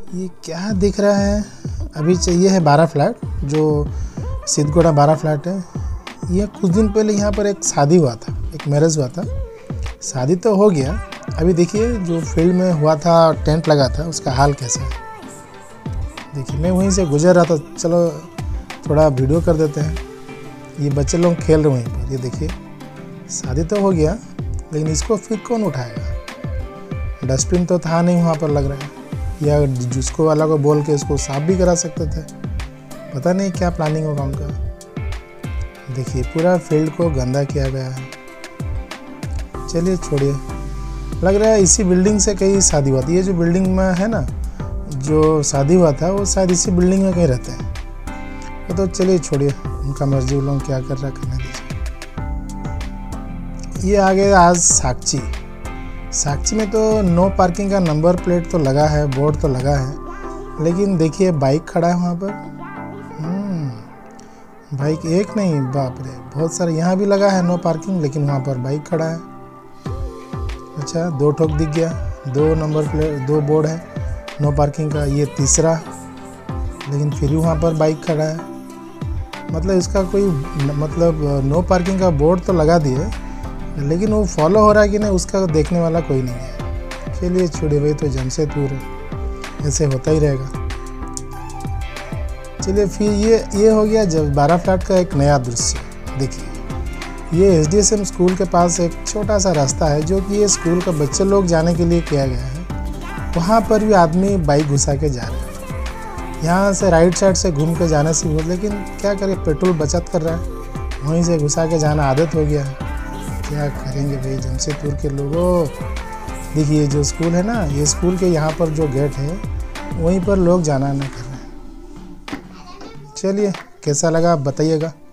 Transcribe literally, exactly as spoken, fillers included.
ये क्या दिख रहा है? अभी चाहिए है बारह फ्लैट, जो सिद्धगोड़ा बारह फ्लैट है। ये कुछ दिन पहले यहाँ पर एक शादी हुआ था, एक मैरिज हुआ था। शादी तो हो गया, अभी देखिए जो फील्ड में हुआ था, टेंट लगा था, उसका हाल कैसा है देखिए। मैं वहीं से गुजर रहा था, चलो थोड़ा वीडियो कर देते हैं। ये बच्चे लोग खेल रहे वहीं पर, ये देखिए। शादी तो हो गया, लेकिन इसको फिर कौन उठाएगा? डस्टबिन तो था नहीं वहाँ पर लग रहा है, या जिसको वाला को बोल के इसको साफ भी करा सकते थे। पता नहीं क्या प्लानिंग होगा उनका। देखिए पूरा फील्ड को गंदा किया गया है। चलिए छोड़िए, लग रहा है इसी बिल्डिंग से कहीं शादी हुआ थी। ये जो बिल्डिंग में है ना, जो शादी हुआ था, वो शायद इसी बिल्डिंग में कहीं रहते हैं। वो तो चलिए छोड़िए, उनका मर्जी, वो लोग क्या कर रहा है करने दीजिए। ये आ गए आज साक्षी। साक्षी में तो नो पार्किंग का नंबर प्लेट तो लगा है, बोर्ड तो लगा है, लेकिन देखिए बाइक खड़ा है वहाँ पर। हम्म बाइक एक नहीं, बाप रे, बहुत सारे। यहाँ भी लगा है नो पार्किंग, लेकिन वहाँ पर बाइक खड़ा है। अच्छा, दो ठोक दिख गया, दो नंबर प्लेट, दो बोर्ड है नो पार्किंग का, ये तीसरा, लेकिन फिर भी वहाँ पर बाइक खड़ा है। मतलब इसका कोई मतलब नो पार्किंग का बोर्ड तो लगा दिए, लेकिन वो फॉलो हो रहा है कि नहीं, उसका देखने वाला कोई नहीं है। चलिए छोड़िए भाई, तो जमशेदपुर है, ऐसे होता ही रहेगा। चलिए फिर ये ये हो गया जब बारह फ्लैट का एक नया दृश्य। देखिए ये S D S M school के पास एक छोटा सा रास्ता है, जो कि ये स्कूल का बच्चे लोग जाने के लिए किया गया है। वहाँ पर भी आदमी बाइक घुसा के जा रहे हैं। यहाँ से राइट साइड से घूम के जाने से हो, लेकिन क्या करें, पेट्रोल बचत कर रहा है, वहीं से घुसा के जाना आदत हो गया है। क्या करेंगे भाई जमशेदपुर के लोगों। देखिए जो स्कूल है ना, ये स्कूल के यहाँ पर जो गेट है, वहीं पर लोग जाना ना कर रहे हैं। चलिए कैसा लगा आप बताइएगा।